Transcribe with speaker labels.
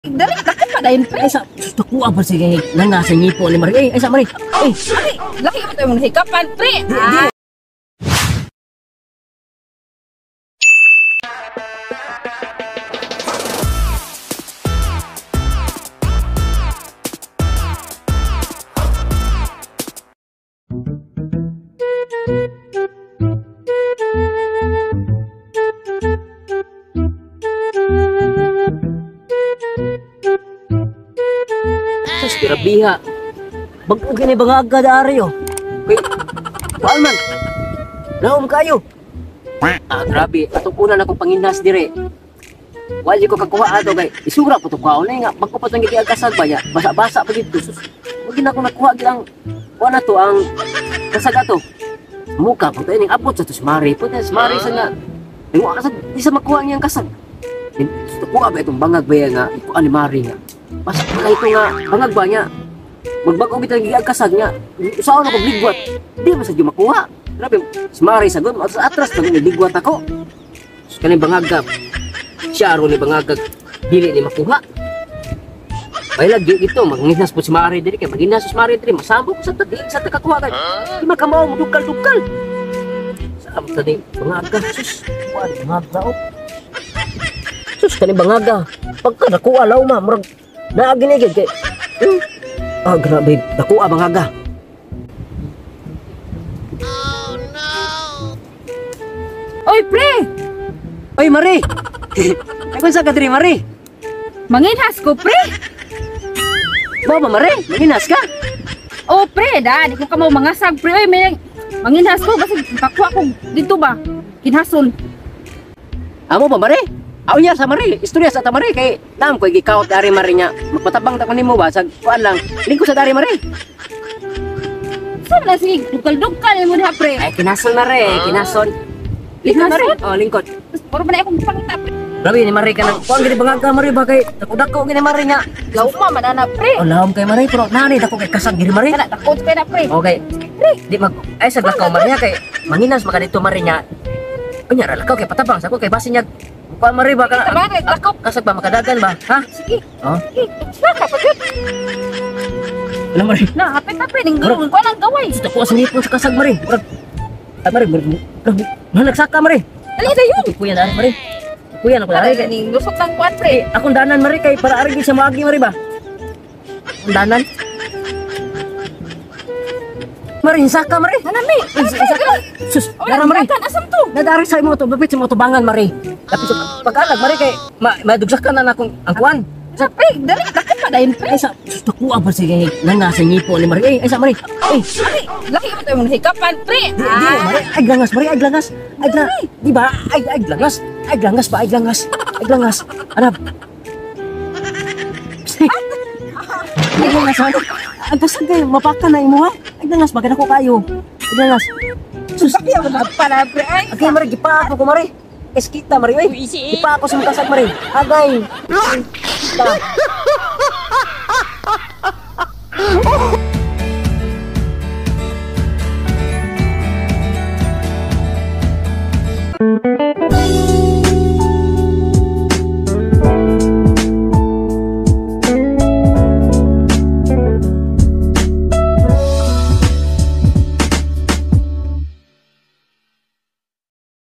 Speaker 1: Dali, laki pa dahil pre.
Speaker 2: Ay, sa kuha pa sige nang nasa ngipo ni Mari. Ay, sa Mari. Ay,
Speaker 1: Laki mo tayo mong hikapan, pre.
Speaker 2: di. Sus, kirabiha. Bago gini bangaga dari yo. Kay, man. Naom kayo. Grabe. Atong una na kong panginas dire. Wali ko kakuha ato kay isura po to kaon nga pagkupatong giti agkasag ba ya. Basa-basa pa dito. Sus. Wag na ko nakuha gilang kuha to ang kasag ato. Muka po tayo ning abot sa tus mare. Po tas mare sa nga. Ning kasag di sa makuha niyang kasag. Kuha ba itong bangag ba nga ikuan ni mare nga. Basta kay ko nga bangag ba niya. Magbago bitang giagkasag niya. Usaon ako bligwat. Di ba sa makuha. Grabe, smari sagon sa atras pag bligwat ako. Kani bangagag. Siya ro ni bangagag dili ni makuha. Baylag di ito manginas po si Mari diri kay maginas si Mari diri masambok sa tadi sa takakuha kay. Di makamaw mo dukal-dukal. Sa tadi bangagag sus. Kuan bangagag. Sus kani bangaga. Pagka nakuha law ma murag naaginigid kay. Grabe, nakuha bangaga.
Speaker 1: Oh no. Oy, pre.
Speaker 2: Oy, Mari. Ay kun sa ka diri Mari?
Speaker 1: Manginhas ko, pre.
Speaker 2: Ba Mari? Manginas ka?
Speaker 1: Oh, pre, di ko ka mo mangasag, pre. Oy, may manginhas ko basta kakuha ko dito ba. Kinhason.
Speaker 2: Amo ba Mari? Niya sa Mari, istorya sa ta Mari kay naam ko gikaot dari Mari nya. Magpatabang ta kanimo ba sa kuan lang. Lingko sa dari Mari.
Speaker 1: Saan na sige, dukal-dukal mo diha, pre.
Speaker 2: Ay kinason Mari, kinason. Lingkod Mari. Oh, lingkod.
Speaker 1: Puro ba na akong pangita, pre.
Speaker 2: Grabe ni Mari ka nang kuan gini bangaga Mari ba kay dako gini Mari nya.
Speaker 1: Lauma manana, pre.
Speaker 2: Oh, laom kay Mari pero nani dako kay kasag gini Mari.
Speaker 1: Kana takot kay na, pre.
Speaker 2: Okay. Di mag ay sa dako Mari kay manginas maka dito Mari nya. Kunya ra lakaw kay patabang sa ko kay basi nya. Kuan Mari ba ka? Kasag ba makadagan ba? Ha?
Speaker 1: Sige.
Speaker 2: Oh.
Speaker 1: Naka pa jud.
Speaker 2: Ano Mari?
Speaker 1: Na, hapit-hapit ning gawon ko nang gaway.
Speaker 2: Gusto ko sa nipon sa kasag Mari. Mari, nagsaka Mari.
Speaker 1: Dali dayon.
Speaker 2: Kuya na Mari. Kuya na ko
Speaker 1: Para
Speaker 2: dari kay
Speaker 1: ning lusot lang kuan, pre.
Speaker 2: akong danan Mari kay para ari sa maagi Mari ba? Akong danan. Mari, saka Mari.
Speaker 1: Nanami.
Speaker 2: Saka. Sus, dara Mari.
Speaker 1: Kan asam to.
Speaker 2: Nadari sa imo to, babit sa mo to bangan Mari. Tapi sa pagkalag Mari kay madugsakan na akong angkuan.
Speaker 1: Sa pre, dali laki pa dahil, pre.
Speaker 2: Ay sa kuha pa sige nang nasa ngipo ni Mari. Ay sa Mari. Ay,
Speaker 1: Laki mo tayo mong hikapan, pre.
Speaker 2: di Mari. Ay glangas Mari, ay glangas. Ay di ba? Ay glangas. Ay glangas ba? Ay glangas. Ay glangas. Anap. Ay glangas Mari. Ang kasag kayo, mapaka na imo ha. Ay glangas, bagay ko kayo. Ay glangas.
Speaker 1: Sus, laki mo na para, pre. Ay,
Speaker 2: Okay Mari, gipa ako ko Mari. Eskita Mari, ay. Gipa ako sa kasag Mari. Agay. Kita.